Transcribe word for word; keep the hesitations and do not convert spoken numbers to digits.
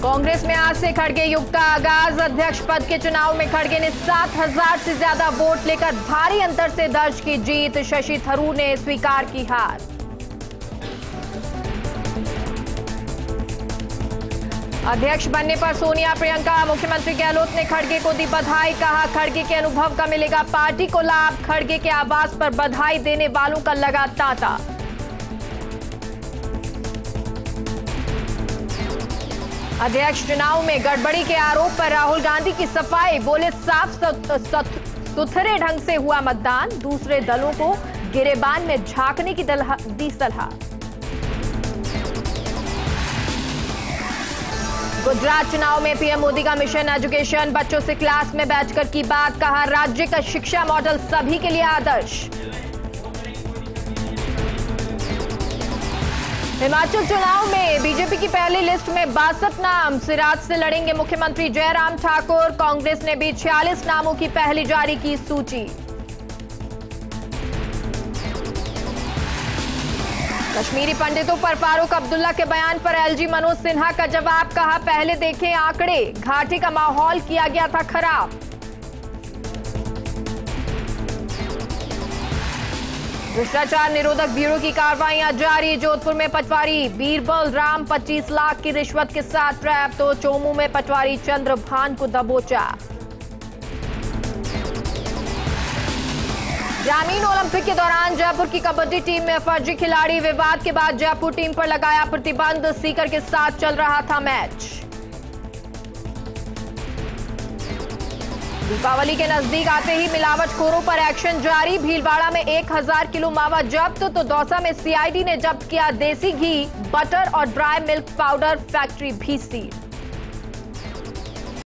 कांग्रेस में आज से खड़गे युग का आगाज। अध्यक्ष पद के चुनाव में खड़गे ने सात हजार से ज्यादा वोट लेकर भारी अंतर से दर्ज की जीत। शशि थरूर ने स्वीकार की हार। अध्यक्ष बनने पर सोनिया प्रियंका, मुख्यमंत्री गहलोत ने खड़गे को दी बधाई। कहा खड़गे के अनुभव का मिलेगा पार्टी को लाभ। खड़गे के आवास पर बधाई देने वालों का लगा तांता। अध्यक्ष चुनाव में गड़बड़ी के आरोप पर राहुल गांधी की सफाई। बोले साफ सुथरे ढंग से हुआ मतदान। दूसरे दलों को गिरेबान में झांकने की दी सलाह। गुजरात चुनाव में पीएम मोदी का मिशन एजुकेशन। बच्चों से क्लास में बैठकर की बात। कहा राज्य का शिक्षा मॉडल सभी के लिए आदर्श। हिमाचल चुनाव में बीजेपी की पहली लिस्ट में बासठ नाम। सिराज से लड़ेंगे मुख्यमंत्री जयराम ठाकुर। कांग्रेस ने भी छियालीस नामों की पहली जारी की सूची। कश्मीरी पंडितों पर फारूक अब्दुल्ला के बयान पर एलजी मनोज सिन्हा का जवाब। कहा पहले देखें आंकड़े। घाटी का माहौल किया गया था खराब। भ्रष्टाचार निरोधक ब्यूरो की कार्रवाइयां जारी। जोधपुर में पटवारी बीरबल राम पच्चीस लाख की रिश्वत के साथ ट्रैप। तो चोमू में पटवारी चंद्रभान को दबोचा। ग्रामीण ओलंपिक के दौरान जयपुर की कबड्डी टीम में फर्जी खिलाड़ी। विवाद के बाद जयपुर टीम पर लगाया प्रतिबंध। सीकर के साथ चल रहा था मैच। दीपावली के नजदीक आते ही मिलावटखोरों पर एक्शन जारी। भीलवाड़ा में एक हजार किलो मावा जब्त। तो दौसा में सीआईडी ने जब्त किया देसी घी, बटर और ड्राई मिल्क पाउडर। फैक्ट्री भी सील।